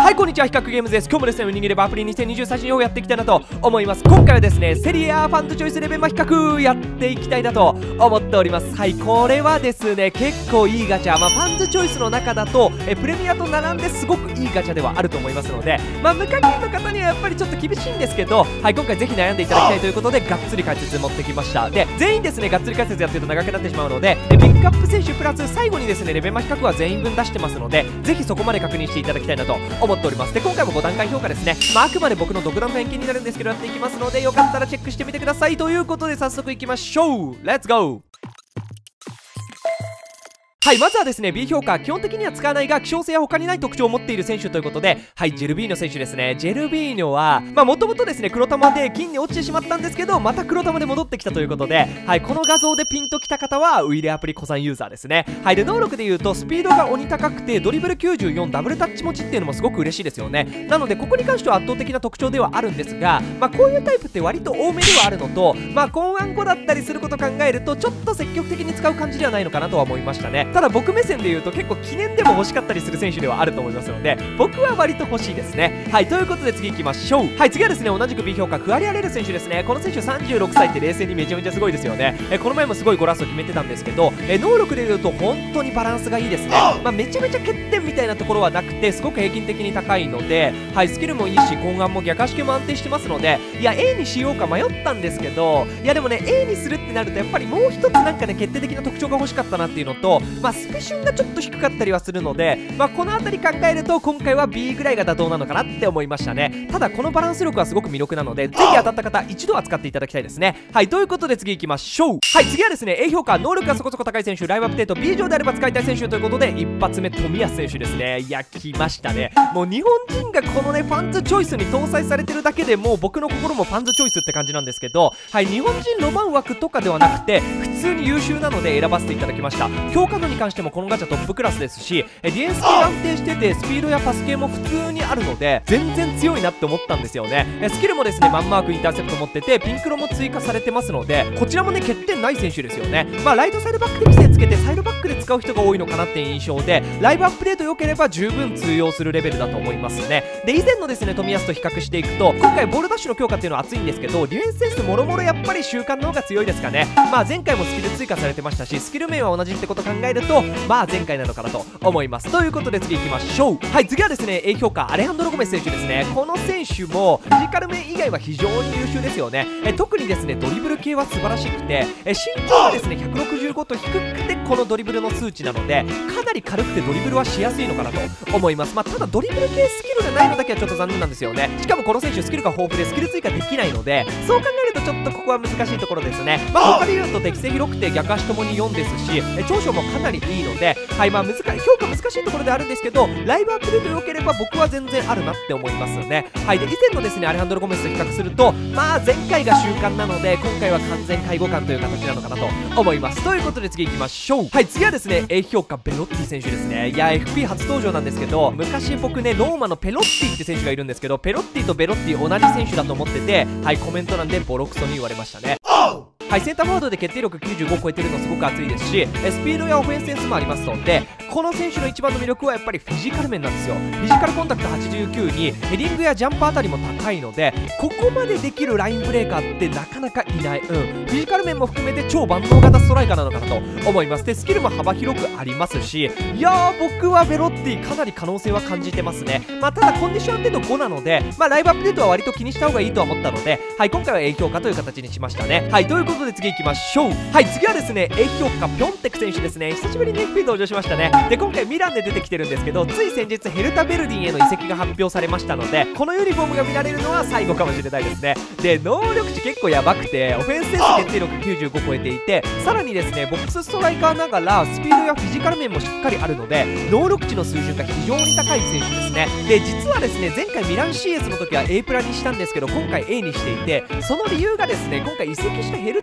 はい、こんにちは、比較ゲームズです。今日もですね、ウニングレバープリ2023をやっていきたいなと思います。今回はですね、セリアファンズチョイスレベマ比較やっていきたいなと思っております。はい、これはですね、結構いいガチャ、ファンズチョイスの中だとプレミアと並んですごくいいガチャではあると思いますので、無課金の方にはやっぱりちょっと厳しいんですけど、はい、今回ぜひ悩んでいただきたいということで、がっつり解説持ってきました。で、全員ですね、がっつり解説やってると長くなってしまうので、ピックアップ選手プラス最後にですね、レベマ比較は全員分出してますので、ぜひそこまで確認していただきたいなと思っております。で、今回も5段階評価ですね、あくまで僕の独断と偏見になるんですけどやっていきますので、よかったらチェックしてみてください。ということで早速いきましょう。レッツゴー。はい、まずはですね、B 評価、基本的には使わないが希少性や他にない特徴を持っている選手ということで、はい、ジェルビーニョ選手ですね。ジェルビーニョはもともとですね、黒玉で金に落ちてしまったんですけど、また黒玉で戻ってきたということで、はい、この画像でピンときた方はウイレアプリ古参ユーザーですね。はい、で能力でいうとスピードが鬼高くてドリブル94、ダブルタッチ持ちっていうのもすごく嬉しいですよね。なのでここに関しては圧倒的な特徴ではあるんですが、こういうタイプって割と多めではあるのと、公安後だったりすることを考えるとちょっと積極的に使う感じではないのかなとは思いましたね。ただ僕目線で結構記念でも欲しかったりする選手ではあると思いますので、僕は割と欲しいですね。はい、ということで次行きましょう。はい、次はですね、同じく B 評価、クアリアレル選手ですね。この選手36歳って冷静にめちゃめちゃすごいですよね。この前もすごいゴラスを決めてたんですけど、能力でいうと本当にバランスがいいですね。めちゃめちゃ欠点みたいなところはなくて、すごく平均的に高いので、はい、スキルもいいし根眼も逆足系も安定してますので、いや A にしようか迷ったんですけど、いやでもね A にするってなるとやっぱりもう一つなんかね決定的な特徴が欲しかったなっていうのと、スペシュンがちょっと低かったりはするので、この辺り考えると今回は B ぐらいが妥当なのかなって思いましたね。ただこのバランス力はすごく魅力なので、ぜひ当たった方一度は使っていただきたいですね。はい、ということで次行きましょう。はい、次はですね、A 評価、能力がそこそこ高い選手、ライブアップデート B 上であれば使いたい選手ということで、一発目冨安選手ですね。いや来ましたね。もう日本人がこのねファンズチョイスに搭載されてるだけでもう僕の心もファンズチョイスって感じなんですけど、はい、日本人ロマン枠とかではなくて普通に優秀なので選ばせていただきました。評価度に関してもこのガチャトップクラスですし、ディフェンス系安定しててスピードやパス系も普通にあるので全然強いなって思ったんですよね。スキルもですねマンマークインターセプト持っててピンクロも追加されてますので、こちらもね欠点ない選手ですよね。ライトサイドバック適正つけてサイドバックで使う人が多いのかなっていう印象で、ライブアップデート良ければ十分通用するレベルだと思いますね。で以前のですね冨安と比較していくと、今回ボールダッシュの強化っていうのは熱いんですけど、ディフェンスセンスもろもろやっぱり習慣の方が強いですかね。前回もスキル追加されてましたし、スキル面は同じってことを考えると前回なのかなと思います。ということで次行きましょう。はい、次はですね A 評価、アレハンドロ・ゴメス選手ですね。この選手もフィジカル面以外は非常に優秀ですよね。特にですねドリブル系は素晴らしくて、身長がですね165と低くてこのドリブルの数値なので、かなり軽くてドリブルはしやすいのかなと思います。ただドリブル系スキルがないのだけはちょっと残念なんですよね。しかもこの選手スキルが豊富でスキル追加できないので、そう考えるとちょっとここは難しいところですね。他で言うと適性広くて逆足ともに4ですし、長所もかなりいいので、はい、評価難しいところであるんですけど、ライブアップデート良ければ僕は全然あるなって思いますよね。はい、で以前のですねアレハンドロ・ゴメスと比較すると前回が習慣なので、今回は完全介護官という形なのかなと思います。ということで次行きましょう。はい、次はですね A 評価、ベロッティ選手ですね。いや FP 初登場なんですけど、昔僕ねローマのペロッティって選手がいるんですけど、ペロッティとベロッティ同じ選手だと思ってて、はい、コメント欄でボロクソに言われましたね。はい、センターフォワードで決定力95超えてるのすごく熱いですし、スピードやオフェンスセンスもありますので、この選手の一番の魅力はやっぱりフィジカル面なんですよ。フィジカルコンタクト89にヘディングやジャンプあたりも高いので、ここまでできるラインブレーカーってなかなかいない。フィジカル面も含めて超万能型ストライカーなのかなと思います。でスキルも幅広くありますし、いや僕はベロッティかなり可能性は感じてますね。ただコンディション安定度5なので、ライブアップデートは割と気にした方がいいとは思ったので、はい、今回は A 評価という形にしましたね。はい、ということで次行きましょう。はい、次はですね A 評価、ピョンテク選手ですね。久しぶりに FP 登場しましたね。で今回ミランで出てきてるんですけど、つい先日ヘルタ・ベルディンへの移籍が発表されましたので、このユニフォームが見られるのは最後かもしれないですね。で能力値結構やばくて、オフェンスセンス決定力95超えていて、さらにですねボックスストライカーながらスピードやフィジカル面もしっかりあるので、能力値の水準が非常に高い選手ですね。で実はですね前回ミラン CS の時は A プラにしたんですけど、今回 A にしていて、その理由がですね今回移籍したヘルタ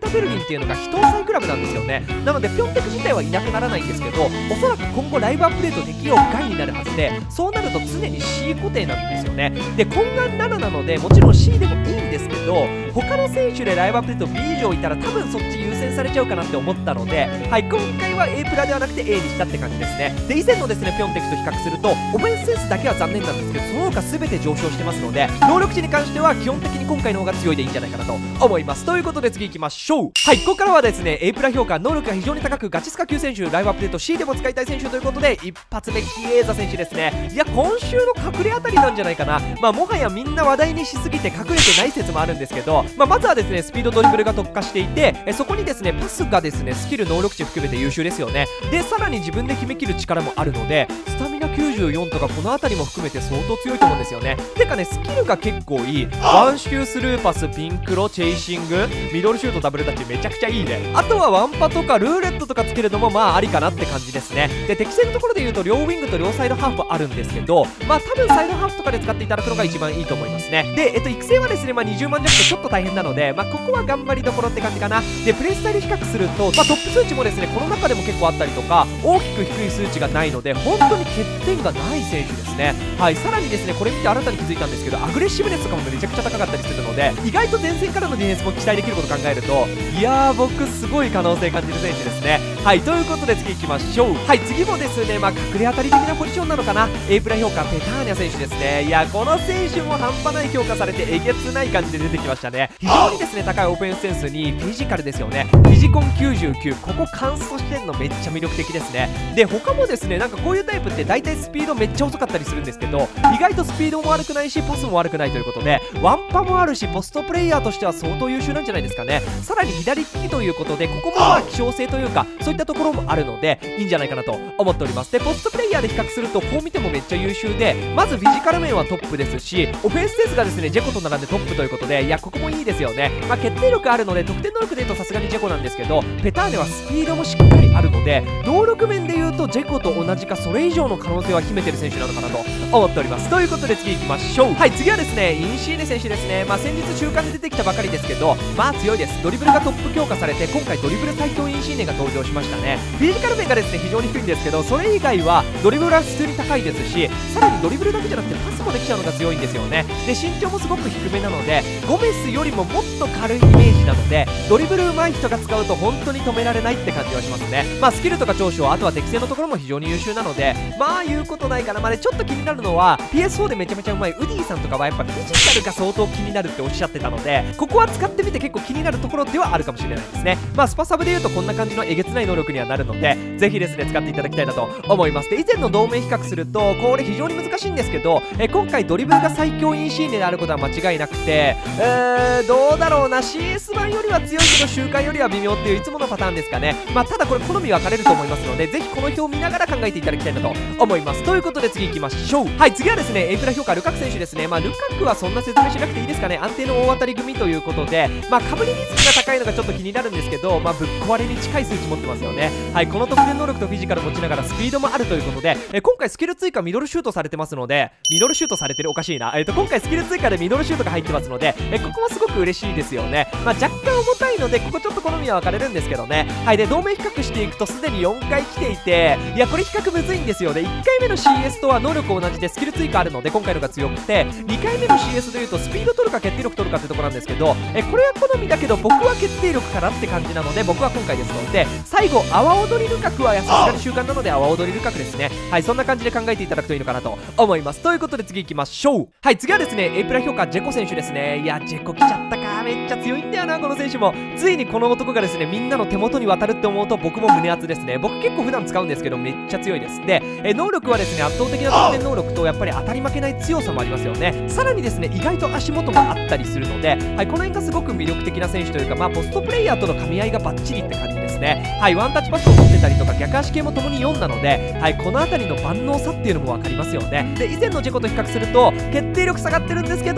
タ・ベルリンっていうのが1抑えクラブなんですよね。なのでピョンテク自体はいなくならないんですけど、おそらく今後ライブアップデート適用外になるはずで、そうなると常に C 固定なんですよね。で懇願7なのでもちろん C でもいいんですけど、他の選手でライブアップデート B 以上いたら多分そっち優先されちゃうかなって思ったので、はい、今回は A プラではなくて A にしたって感じですね。で以前のですねピョンテクと比較するとオフェンスセンスだけは残念なんですけど、その他全て上昇してますので、能力値に関しては基本的に今回の方が強いでいいんじゃないかなと思います。ということで次行きましょう。はい、ここからはですね A プラ評価、能力が非常に高くガチスカ級選手、ライブアップデート C でも使いたい選手ということで、一発目キエーザ選手ですね。いや今週の隠れあたりなんじゃないかな。もはやみんな話題にしすぎて隠れてない説もあるんですけど、まずはですねスピードドリブルが特化していて、そこにですねパスがですねスキル能力値含めて優秀ですよね。でさらに自分で決めきる力もあるので、スタミナ94とかこの辺りも含めて相当強いと思うんですよね。てかねスキルが結構いい。ワンシュースルーパス、ピンクロ、チェイシング、ミドルシュート、ダブルタッチめちゃくちゃいいね。あとはワンパとかルーレットとかつけるのもありかなって感じですね。で適正のところで言うと両ウィングと両サイドハーフあるんですけど、多分サイドハーフとかで使っていただくのが一番いいと思いますね。で育成はですね20万弱とちょっと大変なので、ここは頑張りどころって感じかな。でプレイスタイル比較すると、トップ数値もですねこの中でも結構あったりとか、大きく低い数値がないので本当に欠点がない選手ですね。はい、さらにですねこれ見て新たに気づいたんですけど、アグレッシブネスとかもめちゃくちゃ高かったりするので、意外と前線からのディフェンスも期待できることを考えると、いやー僕すごい可能性感じる選手ですね。はい、ということで次行きましょう。はい、次もですね隠れ当たり的なポジションなのかな。 A プラ評価ペターニャ選手ですね。いやこの選手も半端ない評価されてえげつない感じで出てきましたね。非常にですね高いオフェンスセンスにフィジカルですよね。フィジコン99、ここ完走してんのめっちゃ魅力的ですね。で他もですねこういうタイプって大体スピードめっちゃ遅かったりするんですけど、意外とスピードも悪くないしパスも悪くないということで、ワンパもあるしポストプレイヤーとしては相当優秀なんじゃないですかね。さらに左利きということで、ここも希少性というかそういったところもあるのでいいんじゃないかなと思っております。でポストプレイヤーで比較するとこう見てもめっちゃ優秀で、まずフィジカル面はトップですし、オフェンスセンスがですねジェコと並んでトップということで、いやここもいいですよね。決定力あるので得点能力で言うとさすがにジェコなんですけど、ペターネはスピードもしっかりあるので、能力面で言うとジェコと同じかそれ以上の可能性は秘めてる選手なのかなと思っております。ということで次行きましょう。はい、次はですねインシーネ選手ですね。先日中間で出てきたばかりですけど、強いです。ドリブルがトップ強化されて、今回ドリブル最強インシーネが登場しましたね。フィジカル面がですね非常に低いんですけど、それ以外はドリブルは普通に高いですし、さらにドリブルだけじゃなくてパスもできちゃうのが強いんですよね。で身長もすごく低めなので、ゴメスよりももっと軽いイメージなので、ドリブル上手い人が使うと本当に止められないって感じはしますね。スキルとか長所、あとは適正のところも非常に優秀なので、言うことないかな。ちょっと気になるのは PS4 でめちゃめちゃうまいウディさんとかはやっぱフィジカルが相当気になるっておっしゃってたので、ここは使ってみて結構気になるところではあるかもしれないですね。スパサブでいうとこんな感じのえげつない能力にはなるので、ぜひですね使っていただきたいなと思います。で以前の同盟比較するとこれ非常に難しいんですけど、今回ドリブルが最強インシーネであることは間違いなくて、どうだろうな、 CS 版よりは強いけど週間よりは微妙っていういつものパターンですかね。ただこれ好み分かれると思いますので、ぜひこの表を見ながら考えていただきたいなと思います。ということで次行きましょう。はい、次はですね A プラ評価ルカク選手ですね。ルカクはそんな説明しなくていいですかね。安定の大当たり組ということで、かぶりリスクが高いのがちょっと気になるんですけど、ぶっ壊れに近い数値持ってますよね。はい、この得点能力とフィジカル持ちながらスピードもあるということで、今回スキル追加ミドルシュートされてますので、ミドルシュートされてるおかしいな、今回スキル追加でミドルシュートが入ってますので、ここもすごく嬉しいですよね。若干重たいのでここちょっと好みは分かれるんですけどね。はい、で同盟比較していくとすでに4回来ていて、いやこれ比較むずいんですよね。1回目の CS とは能力同じでスキル追加あるので今回のが強くて、2回目の CS でいうとスピード取るか決定力取るかってところなんですけど、これは好みだけど僕は決定力かなって感じなので、僕は今回ですので最後阿波踊りルカクはさすがに習慣なので阿波踊りルカクですね。はい、そんな感じで考えていただくといいのかなと思います。ということで次行きましょう。はい、次はですね A プラ評価ジェコ選手ですね。いやジェコ来ちゃったか、めっちゃ強いんだよなこの選手も。ついにこの男がですねみんなの手元に渡るって思うと僕も胸熱ですね。僕結構普段使うんですけどめっちゃ強いです。で能力はですね圧倒的な得点能力とやっぱり当たり負けない強さもありますよね。さらにですね意外と足元もあったりするので、はい、この辺がすごく魅力的な選手というか、ポストプレイヤーとの噛み合いがバッチリって感じですね。はい、ワンタッチパスを持ってたりとか逆足系もともに4なので、はい、この辺りの万能さっていうのも分かりますよね。で以前のジェコと比較すると決定力下がってるんですけど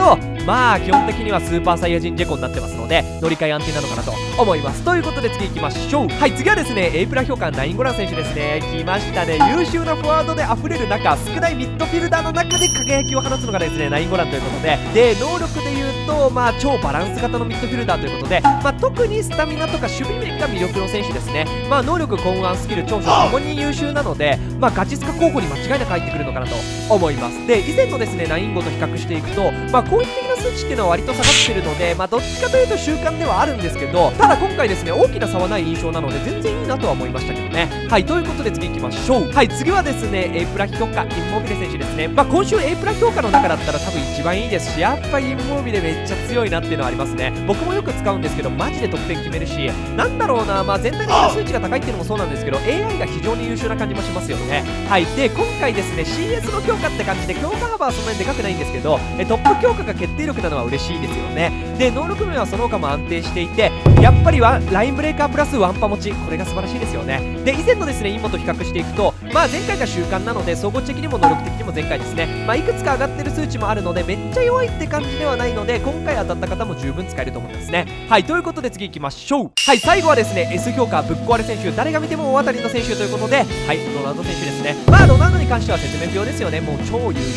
まあ基本的にはスーパーサイヤ人ジェコになってますので、乗り換え安定なのかなと思います。ということで次行きましょう。はい、次はですね A プラ評価ナインゴラン選手ですね。来ましたね。優秀なフォワードで溢れる中、少ないミッドフィルダーの中で輝きを放つのがですねナインゴランということで、能力で言うとまあ超バランス型のミッドフィルダーということで、特にスタミナとか守備面が魅力の選手ですね。能力、根腕、スキル、長所ともに優秀なので、ガチスカ候補に間違いなく入ってくるのかなと思います。で、以前のですねナインゴと比較していくと、攻撃的な数値っていうのは割と下がってるので、どっちかというと習慣ではあるんですけど、ただ今回ですね大きな差はない印象なので全然いいなとは思いましたけどね。はい、ということで次行きましょう。はい、次はですね A プラ評価インモビレ選手ですね。今週 A プラ評価の中だったら多分一番いいですし、やっぱインモビレめっちゃ強いなっていうのはありますね。僕もよく使うんですけどマジで得点決めるし、なんだろうな、全体的な数値が高いっていうのもそうなんですけど AI が非常に優秀な感じもしますよね。はい、で今回ですね CS の強化って感じで強化幅はそんなにでかくないんですけど、トップ強化が決定力なのは嬉しいですよね。で能力面はその他も安定していて、やっぱりはラインブレーカープラスワンパ持ち、これが素晴らしいですよね。で以前のですねインモと比較していくと、前回が習慣なので総合値的にも能力的にも前回ですね、いくつか上がってる数値もあるのでめっちゃ弱いって感じではないので、今回当たった方も十分使えると思いますね。はい、ということで次行きましょう。はい、最後はですね S 評価ぶっ壊れ選手、誰が見ても大当たりの選手ということで、はい、ロナウド選手ですね。ロナウドに関しては説明不要ですよね。もう超優秀です。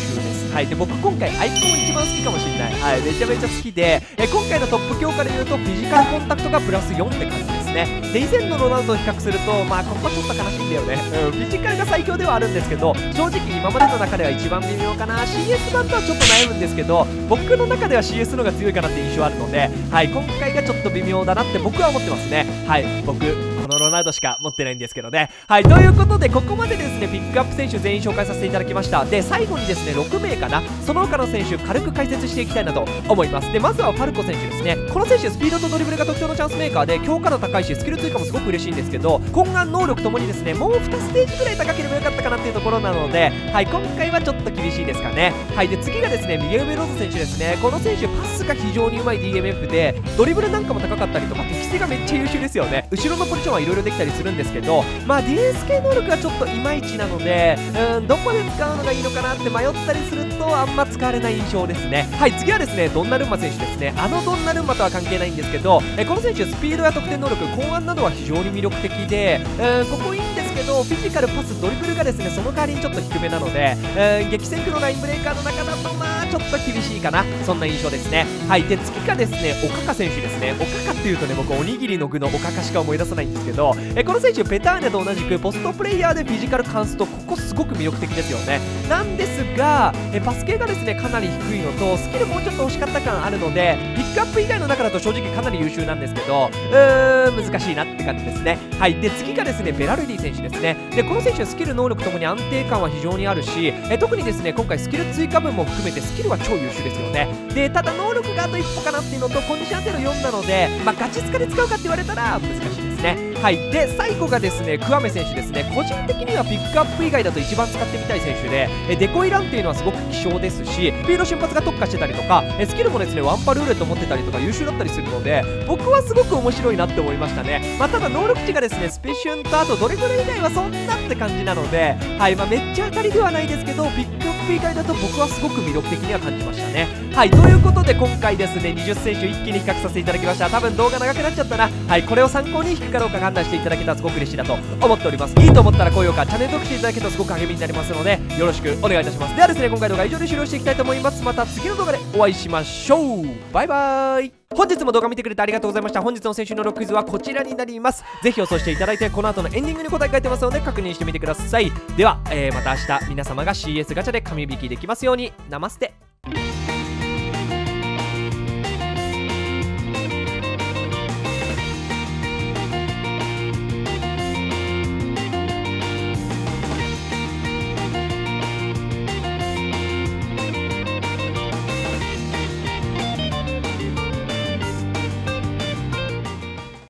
はい、で僕今回アイコン一番好きかもしれない。はい、めちゃめちゃ好きで、今回のトップ強化で言うとフィジカルコンタクトがプラス4って感じですね。で以前のロナウドと比較するとここちょっと悲しいんだよね。フィジカルが最強ではあるんですけど、正直今までの中では一番微妙かな。 CS 版とはちょっと悩むんですけど、僕の中では CS の方が強いかなって印象あるので、はい、今回がちょっと微妙だなって僕は思ってますね。はい、僕このロナウドしか持ってないんですけどね。はい、ということでここまでですねピックアップ選手全員紹介させていただきました。で最後にですね6名かな、その他の選手軽く解説していきたいなと思います。でまずはファルコ選手ですね。この選手スピードとドリブルが特徴のチャンスメーカーで、強化度高いしスキル追加もすごく嬉しいんですけど、根幹能力ともにですねもう2ステージぐらい高ければよかったかなっていうところなので、はい、今回はちょっと厳しいですかね。はい、で次がですねミゲル・ベローザ選手ですね。この選手パスが非常にうまい DMF で、ドリブルなんかも高かったりとか適性がめっちゃ優秀ですよね。後ろのポジションはいろいろできたりするんですけど、ディフェンス系能力がちょっといまいちなので、どこで使うのがいいのかなって迷ったりするとあんま使われない印象ですね。はい、次はですねドンナルンマ選手ですね。ドンナルンマとは関係ないんですけど、この選手スピードや得点能力、根腕などは非常に魅力的で、ここいいんですけどフィジカルパスドリブルがですねその代わりにちょっと低めなので、激戦区のラインブレーカーの中だとちょっと厳しいかな、そんな印象ですね。はい、で次がですねオカカ選手ですね。オカカっていうとね僕おにぎりの具のおかかしか思い出さないんですけど、この選手ペターニャと同じくポストプレイヤーでフィジカルカンスト、ここすごく魅力的ですよね。なんですがパス系がですねかなり低いのとスキルもうちょっと惜しかった感あるので、ピックアップ以外の中だと正直かなり優秀なんですけど、難しいなって感じですね。はい、で次がですねベラルディ選手ですね。でこの選手スキル能力ともに安定感は非常にあるし、特にですね今回スキル追加分も含めてスキルは超優秀ですよね。でただ能力があと一歩かなっていうのとコンディション安定の4なので、ガチスカで使うかって言われたら難しいですね。はい、で最後がですねクワメ選手ですね。個人的にはピックアップ以外だと一番使ってみたい選手で、デコイランっていうのはすごく希少ですし、スピード瞬発が特化してたりとか、スキルもですねワンパルーレット持ってたりとか優秀だったりするので、僕はすごく面白いなって思いましたね。ただ能力値がですねスペシュンとあとドリブル以外はそんなって感じなので、はい、めっちゃ当たりではないですけどピックアップ以外だと僕はすごく魅力的には感じましたね。はい、ということで今回ですね20選手一気に比較させていただきました。多分動画長くなっちゃったな。はい、これを参考に引くかどうか判断していただけたらすごく嬉しいなと思っております。いいと思ったら高評価チャンネル登録していただけるとすごく励みになりますのでよろしくお願いいたします。ではですね今回の動画は以上で終了していきたいと思います。また次の動画でお会いしましょう。バイバーイ。本日も動画見てくれてありがとうございました。本日の選手能力クイズはこちらになります。ぜひ予想していただいて、この後のエンディングに答え書いてますので確認してみてください。では、また明日皆様が CS ガチャで神引きできますように。ナマステ。